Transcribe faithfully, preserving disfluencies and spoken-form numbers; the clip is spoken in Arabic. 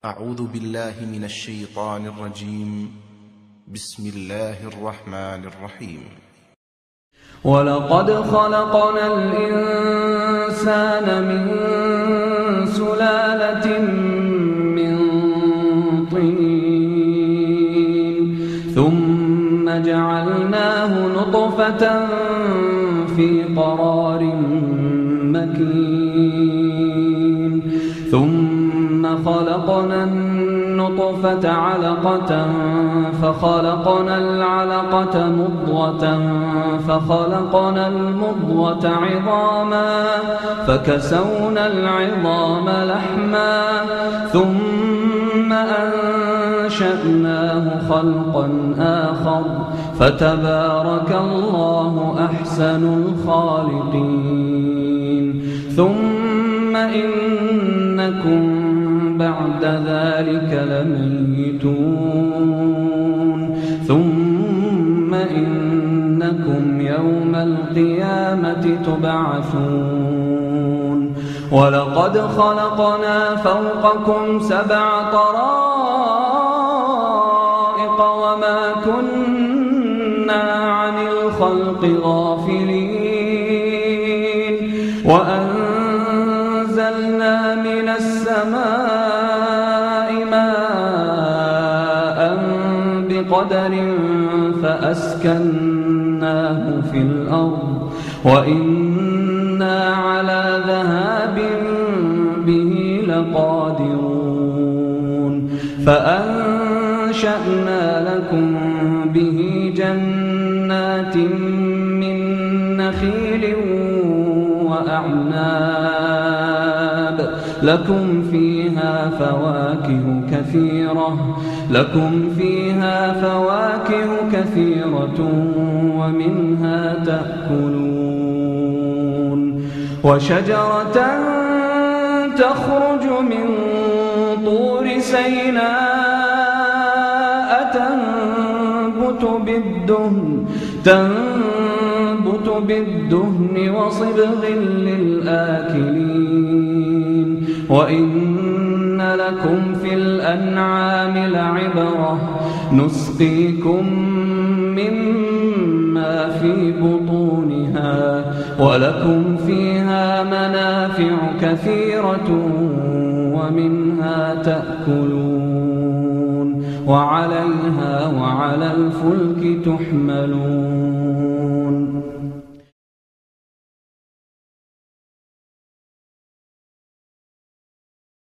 أعوذ بالله من الشيطان الرجيم. بسم الله الرحمن الرحيم. ولقد خلقنا الإنسان من سلالة من طين ثم جعلناه نطفة في قرار مكين ثم خلقنا النطفة علقة فخلقنا العلقة مضغة فخلقنا المضغة عظاما فكسونا العظام لحما ثم أنشأناه خلقا آخر فتبارك الله أحسن الخالقين. ثم إنكم بعد ذلك لميتون ثم إنكم يوم القيامة تبعثون. ولقد خلقنا فوقكم سبع طرائق وما كنا عن الخلق غافلين وأنزلنا من السماء ماء بقدر فأسكناه في الأرض وإنا على ذهاب به لقادرون. فأنشأنا لكم به جنات من نخيل وأعناب لكم فيها فواكه كثيرة لكم فيها فواكه كثيرة ومنها تأكلون. وشجرة تخرج من طور سيناء تنبت بالدهن تنبت بالدهن وصبغ للآكلين. وإن لكم في الأنعام لعبرة نسقيكم مما في بطونها ولكم فيها منافع كثيرة ومنها تأكلون وعليها وعلى الفلك تحملون.